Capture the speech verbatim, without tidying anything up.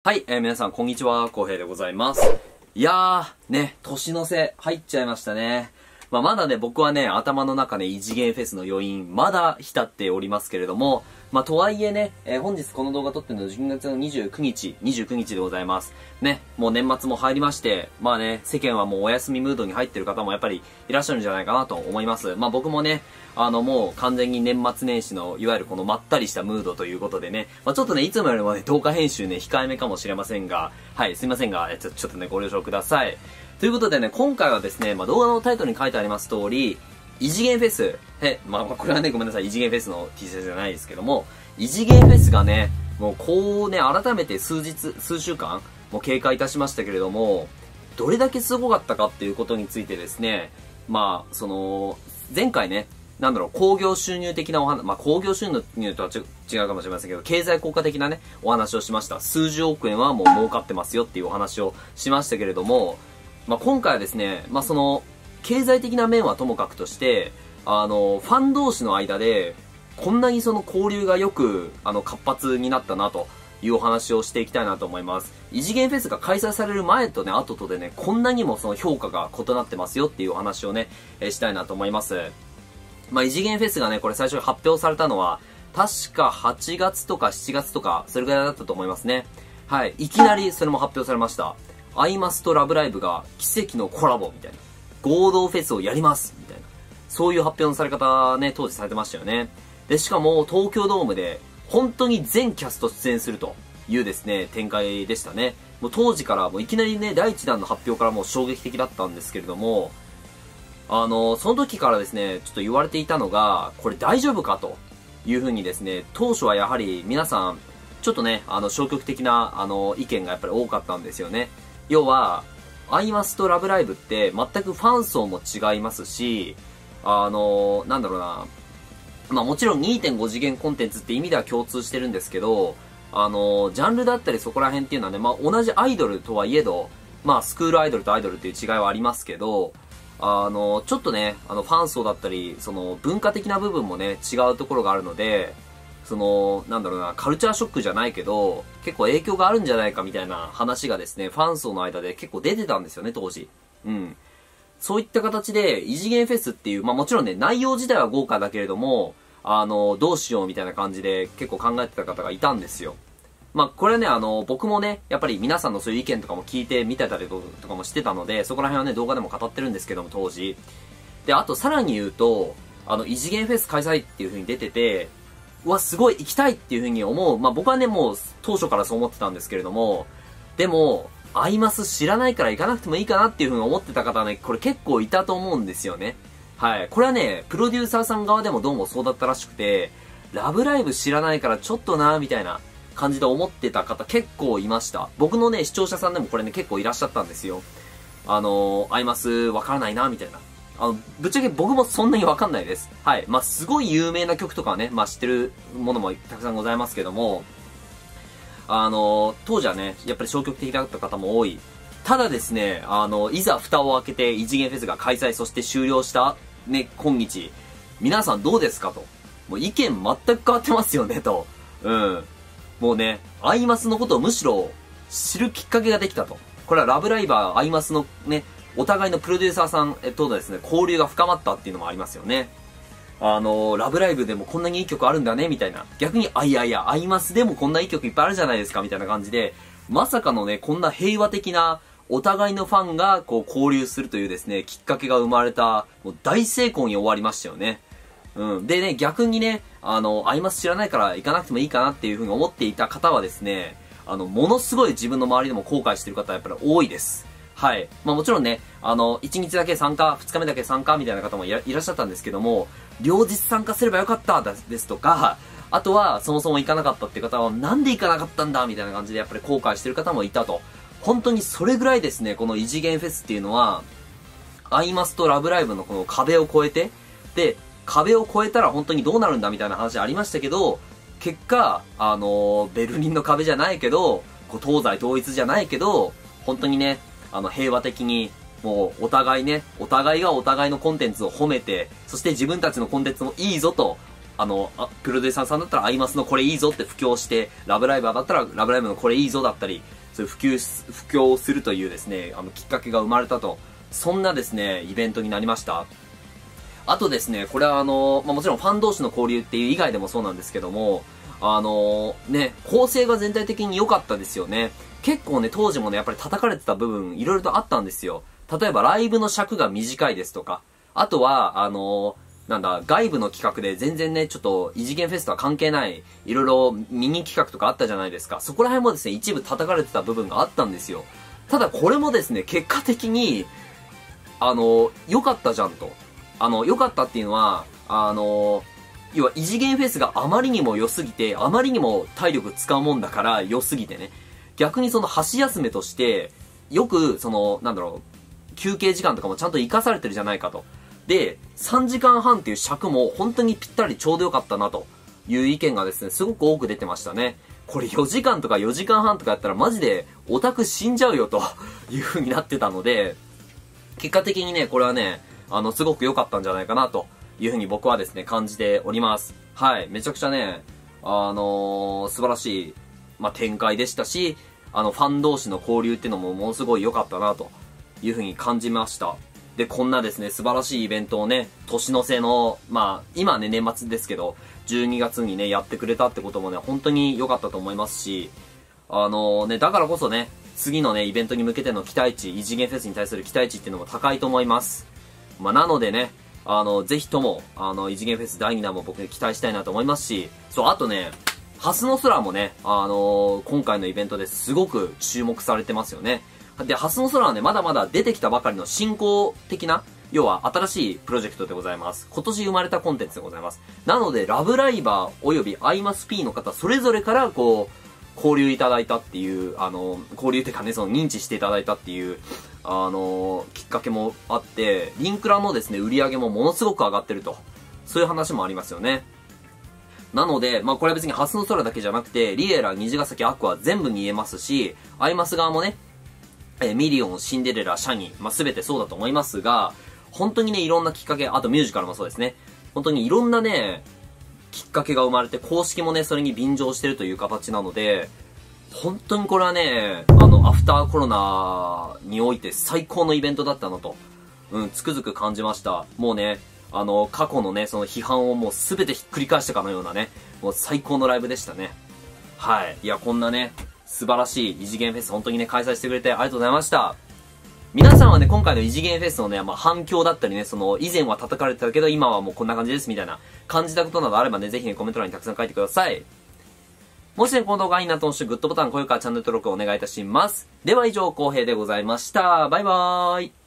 はい、えー、皆さん、こんにちは。こうへいでございます。いやー、ね、年の瀬、入っちゃいましたね。まあ、まだね、僕はね、頭の中で異次元フェスの余韻、まだ浸っておりますけれども、まあ、とはいえね、えー、本日この動画撮ってるのはじゅうがつのにじゅうくにち、にじゅうくにちでございます。ね、もう年末も入りまして、まあね、世間はもうお休みムードに入ってる方もやっぱりいらっしゃるんじゃないかなと思います。まあ、僕もね、あの、もう完全に年末年始の、いわゆるこのまったりしたムードということでね、まあ、ちょっとね、いつもよりもね、動画編集ね、控えめかもしれませんが、はい、すいませんが、ちょ、ちょっとね、ご了承ください。ということでね、今回はですね、まあ、動画のタイトルに書いてあります通り、異次元フェス、え、まあ、これはね、ごめんなさい、異次元フェスの T シャツじゃないですけども、異次元フェスがね、もうこうね、改めて数日、数週間、もう経過いたしましたけれども、どれだけすごかったかっていうことについてですね、まあ、その、前回ね、なんだろう、興行収入的なお話、まあ、興行収入とはち違うかもしれませんけど、経済効果的なね、お話をしました。数十億円はもう儲かってますよっていうお話をしましたけれども、まあ、今回はですね、まあ、その、経済的な面はともかくとして、あの、ファン同士の間で、こんなにその交流がよく、あの、活発になったなというお話をしていきたいなと思います。異次元フェスが開催される前とね、後とでね、こんなにもその評価が異なってますよっていうお話をね、えしたいなと思います。まあ、異次元フェスがね、これ最初に発表されたのは、確かはちがつとかしちがつとか、それぐらいだったと思いますね。はい。いきなりそれも発表されました。アイマスとラブライブが奇跡のコラボみたいな。合同フェスをやりますみたいな。そういう発表のされ方ね、当時されてましたよね。で、しかも東京ドームで本当に全キャスト出演するというですね、展開でしたね。もう当時からもういきなりね、だいいちだんの発表からもう衝撃的だったんですけれども、あの、その時からですね、ちょっと言われていたのが、これ大丈夫かというふうにですね、当初はやはり皆さん、ちょっとね、あの、消極的な、あの、意見がやっぱり多かったんですよね。要は、アイマスとラブライブって全くファン層も違いますし、あの、なんだろうな、まあもちろん にてんご 次元コンテンツって意味では共通してるんですけど、あの、ジャンルだったりそこら辺っていうのはね、まあ同じアイドルとはいえど、まあスクールアイドルとアイドルっていう違いはありますけど、あの、ちょっとね、あのファン層だったり、その文化的な部分もね、違うところがあるので、その、なんだろうな、カルチャーショックじゃないけど、結構影響があるんじゃないかみたいな話がですね、ファン層の間で結構出てたんですよね、当時。うん。そういった形で、異次元フェスっていう、まあもちろんね、内容自体は豪華だけれども、あの、どうしようみたいな感じで結構考えてた方がいたんですよ。まあこれね、あの、僕もね、やっぱり皆さんのそういう意見とかも聞いてみてたりとかもしてたので、そこら辺はね、動画でも語ってるんですけども、当時。で、あとさらに言うと、あの、異次元フェス開催っていう風に出てて、うわ、すごい行きたいっていう風に思う。まあ僕はね、もう当初からそう思ってたんですけれども、でも、アイマス知らないから行かなくてもいいかなっていう風に思ってた方はね、これ結構いたと思うんですよね。はい。これはね、プロデューサーさん側でもどうもそうだったらしくて、ラブライブ知らないからちょっとなーみたいな感じで思ってた方結構いました。僕のね、視聴者さんでもこれね、結構いらっしゃったんですよ。あのー、アイマスわからないなみたいな。あの、ぶっちゃけ僕もそんなにわかんないです。はい。まあ、すごい有名な曲とかはね、まあ、知ってるものもたくさんございますけども、あの、当時はね、やっぱり消極的だった方も多い。ただですね、あの、いざ蓋を開けて異次元フェスが開催、そして終了した、ね、今日、皆さんどうですかと。もう意見全く変わってますよね、と。うん。もうね、アイマスのことをむしろ知るきっかけができたと。これはラブライバー、アイマスのね、お互いのプロデューサーさんとのですね、交流が深まったっていうのもありますよね。あのー、ラブライブでもこんなにいい曲あるんだね、みたいな。逆に、あ、いやいや、アイマスでもこんないい曲いっぱいあるじゃないですか、みたいな感じで、まさかのね、こんな平和的な、お互いのファンが、こう、交流するというですね、きっかけが生まれた、もう大成功に終わりましたよね。うん。でね、逆にね、あの、アイマス知らないから行かなくてもいいかなっていうふうに思っていた方はですね、あの、ものすごい自分の周りでも後悔してる方はやっぱり多いです。はい。まあもちろんね、あの、いちにちだけ参加、ふつかめだけ参加みたいな方もいらっしゃったんですけども、両日参加すればよかったですとか、あとはそもそも行かなかったって方は、なんで行かなかったんだみたいな感じでやっぱり後悔してる方もいたと。本当にそれぐらいですね、この異次元フェスっていうのは、アイマスとラブライブのこの壁を越えて、で、壁を越えたら本当にどうなるんだみたいな話ありましたけど、結果、あのー、ベルリンの壁じゃないけど、こう東西統一じゃないけど、本当にね、あの、平和的に、もう、お互いね、お互いがお互いのコンテンツを褒めて、そして自分たちのコンテンツもいいぞと、あの、あプロデューサーさんだったらアイマスのこれいいぞって布教して、ラブライバーだったらラブライブのこれいいぞだったり、 そういう普及す、布教するというですね、あの、きっかけが生まれたと。そんなですね、イベントになりました。あとですね、これはあの、まあ、もちろんファン同士の交流っていう以外でもそうなんですけども、あのね、構成が全体的に良かったですよね。結構ね、当時もね、やっぱり叩かれてた部分、いろいろとあったんですよ。例えば、ライブの尺が短いですとか、あとは、あのなんだ、外部の企画で全然ね、ちょっと異次元フェスとは関係ない、いろいろミニ企画とかあったじゃないですか。そこら辺もですね、一部叩かれてた部分があったんですよ。ただこれもですね、結果的に、あの、良かったじゃんと。あの、良かったっていうのは、あの、要は異次元フェスがあまりにも良すぎて、あまりにも体力使うもんだから良すぎてね。逆にその箸休めとして、よく、その、なんだろう、休憩時間とかもちゃんと活かされてるじゃないかと。で、さんじかんはんっていう尺も本当にぴったりちょうど良かったなという意見がですね、すごく多く出てましたね。これよじかんとかよじかんはんとかやったらマジでオタク死んじゃうよという風になってたので、結果的にね、これはね、あの、すごく良かったんじゃないかなという風に僕はですね、感じております。はい。めちゃくちゃね、あのー、素晴らしい、まあ、展開でしたし、あの、ファン同士の交流っていうのもものすごい良かったなという風に感じました。で、こんなですね、素晴らしいイベントをね、年の瀬の、まあ、今ね、年末ですけど、じゅうにがつにね、やってくれたってこともね、本当に良かったと思いますし、あのー、ね、だからこそね、次のね、イベントに向けての期待値、異次元フェスに対する期待値っていうのも高いと思います。まあ、なのでね、あの、ぜひとも、あの、異次元フェスだいにだんも僕期待したいなと思いますし、そう、あとね、ハスの空もね、あのー、今回のイベントですごく注目されてますよね。で、ハスの空はね、まだまだ出てきたばかりの新興的な、要は新しいプロジェクトでございます。今年生まれたコンテンツでございます。なので、ラブライバー及びアイマス P の方、それぞれから、こう、交流いただいたっていう、あの、交流っていうかね、その認知していただいたっていう、あの、きっかけもあって、リンクラのですね、売り上げもものすごく上がってると。そういう話もありますよね。なので、まあこれは別にハスの空だけじゃなくて、リエラ、虹ヶ崎、アクア全部に言えますし、アイマス側もね、えー、ミリオン、シンデレラ、シャニー、まあ全てそうだと思いますが、本当にね、いろんなきっかけ、あとミュージカルもそうですね。本当にいろんなね、きっかけが生まれて、公式もね、それに便乗してるという形なので、本当にこれはね、あの、アフターコロナにおいて最高のイベントだったなと、うん、つくづく感じました。もうね、あの、過去のね、その批判をもうすべてひっくり返したかのようなね、もう最高のライブでしたね。はい。いや、こんなね、素晴らしい異次元フェス、本当にね、開催してくれてありがとうございました。皆さんはね、今回の異次元フェスのね、まあ、反響だったりね、その、以前は叩かれてたけど、今はもうこんな感じです、みたいな、感じたことなどあればね、ぜひね、コメント欄にたくさん書いてください。もしね、この動画がいいなと思って、グッドボタン、高評価、チャンネル登録お願いいたします。では以上、浩平でございました。バイバーイ。